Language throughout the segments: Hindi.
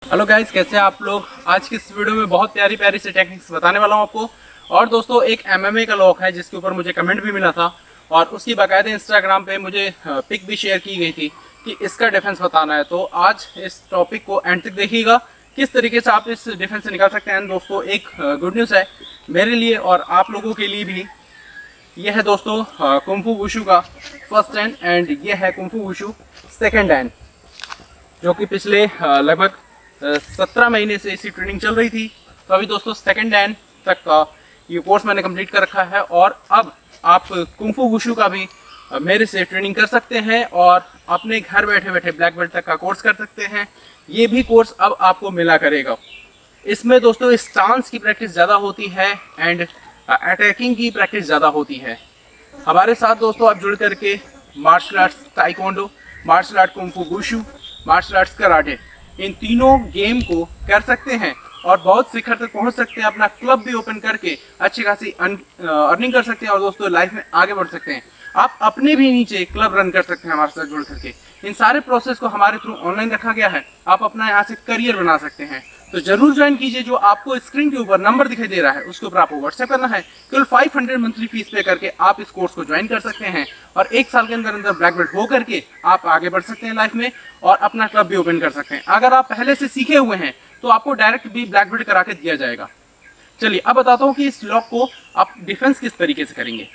हेलो गाइस, कैसे हैं आप लोग। आज की इस वीडियो में बहुत प्यारी प्यारी सी टेक्निक्स बताने वाला हूं आपको। और दोस्तों, एक एमएमए का लॉक है जिसके ऊपर मुझे कमेंट भी मिला था और उसकी बाकायदा इंस्टाग्राम पे मुझे पिक भी शेयर की गई थी कि इसका डिफेंस बताना है। तो आज इस टॉपिक को एंड तक देखिएगा, किस तरीके से आप इस डिफेंस से निकाल सकते हैं। दोस्तों, एक गुड न्यूज़ है मेरे लिए और आप लोगों के लिए भी। ये है दोस्तों कुंफू वुशु का फर्स्ट हैंड एंड ये है कुंफू वुशु सेकेंड हैंड, जो कि पिछले लगभग 17 महीने से इसी ट्रेनिंग चल रही थी। तो अभी दोस्तों सेकेंड हैंड तक का ये कोर्स मैंने कंप्लीट कर रखा है और अब आप कुंफू वुशु का भी मेरे से ट्रेनिंग कर सकते हैं और अपने घर बैठे बैठे ब्लैक बेल्ट तक का कोर्स कर सकते हैं। ये भी कोर्स अब आपको मिला करेगा। इसमें दोस्तों स्टांस की प्रैक्टिस ज़्यादा होती है एंड अटैकिंग की प्रैक्टिस ज़्यादा होती है। हमारे साथ दोस्तों आप जुड़ करके martial arts taekwondo, martial art kung fu wushu, martial arts karate, इन तीनों गेम को कर सकते हैं और बहुत शिखर तक पहुंच सकते हैं। अपना क्लब भी ओपन करके अच्छी खासी अर्निंग कर सकते हैं और दोस्तों लाइफ में आगे बढ़ सकते हैं। आप अपने भी नीचे क्लब रन कर सकते हैं हमारे साथ जुड़ करके। इन सारे प्रोसेस को हमारे थ्रू ऑनलाइन रखा गया है। आप अपना यहाँ से करियर बना सकते हैं। तो जरूर ज्वाइन कीजिए। जो आपको स्क्रीन के ऊपर नंबर दिखाई दे रहा है उसके ऊपर आपको व्हाट्सएप करना है। केवल 500 मंथली फीस पे करके आप इस कोर्स को ज्वाइन कर सकते हैं और 1 साल के अंदर अंदर ब्लैक बेल्ट हो करके आप आगे बढ़ सकते हैं लाइफ में और अपना क्लब भी ओपन कर सकते हैं। अगर आप पहले से सीखे हुए हैं तो आपको डायरेक्ट भी ब्लैक बेल्ट करा के दिया जाएगा। चलिए अब बताता हूँ कि इस लॉक को आप डिफेंस किस तरीके से करेंगे।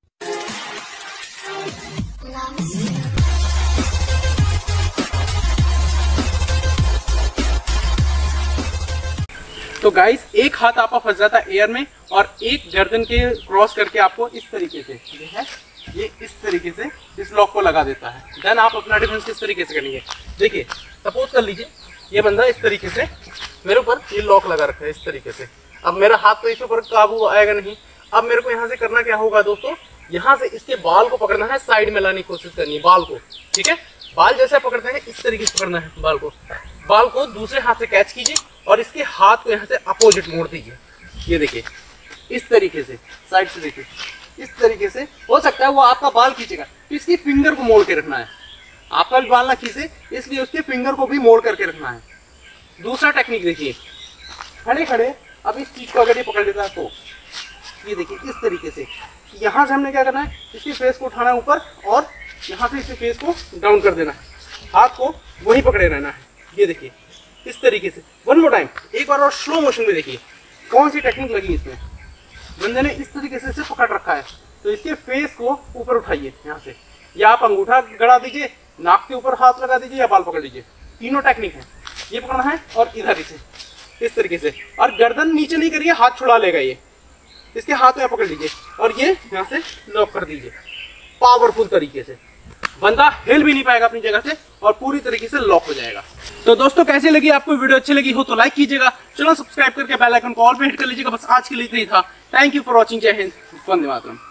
तो गाइस, एक हाथ आपका फंस जाता है एयर में और एक गर्दन के क्रॉस करके आपको इस तरीके से ये इस तरीके से इस लॉक को लगा देता है। देन आप अपना डिफेंस किस तरीके से करेंगे। देखिए, सपोज कर लीजिए ये बंदा इस तरीके से मेरे ऊपर ये लॉक लगा रखा है इस तरीके से। अब मेरा हाथ तो इस ऊपर काबू आएगा नहीं। अब मेरे को यहाँ से करना क्या होगा दोस्तों, यहाँ से इसके बाल को पकड़ना है, साइड में लाने की कोशिश करनी है बाल को। ठीक है, बाल जैसे पकड़ते हैं इस तरीके से पकड़ना है बाल को दूसरे हाथ से कैच कीजिए और इसके हाथ को यहाँ से अपोजिट मोड़ दीजिए। ये देखिए इस तरीके से साइड से देखिए इस तरीके से। हो सकता है वो आपका बाल खींचेगा तो इसकी फिंगर को मोड़ के रखना है। आपका भी बाल ना खींचे इसलिए उसके फिंगर को भी मोड़ करके रखना है। दूसरा टेक्निक देखिए, खड़े खड़े अब इस चीज को अगर ये पकड़ लेता है तो ये देखिए इस तरीके से यहाँ से हमने क्या करना है, इसके फेस को उठाना है ऊपर और यहाँ से इसके फेस को डाउन कर देना है। हाथ को वहीं पकड़े रहना है। ये देखिए इस तरीके से। वन मोर टाइम, एक बार और स्लो मोशन में देखिए कौन सी टेक्निक लगी इसमें। बंदे ने इस तरीके से पकड़ रखा है तो इसके फेस को ऊपर उठाइए यहाँ से, या आप अंगूठा गड़ा दीजिए, नाक के ऊपर हाथ लगा दीजिए या बाल पकड़ लीजिए। तीनों टेक्निक है। ये पकड़ना है और इधर से इस तरीके से, और गर्दन नीचे नहीं करिए, हाथ छुड़ा लेगा ये। इसके हाथ में पकड़ लीजिए और ये यहाँ से लॉक कर दीजिए पावरफुल तरीके से। बंदा हिल भी नहीं पाएगा अपनी जगह से और पूरी तरीके से लॉक हो जाएगा। तो दोस्तों, कैसी लगी आपको वीडियो, अच्छी लगी हो तो लाइक कीजिएगा, चैनल सब्सक्राइब करके बेल आइकन को ऑल पे हिट कर लीजिएगा। बस आज के लिए इतना ही था। Thank you for watching. जय हिंद, वंदे मातरम।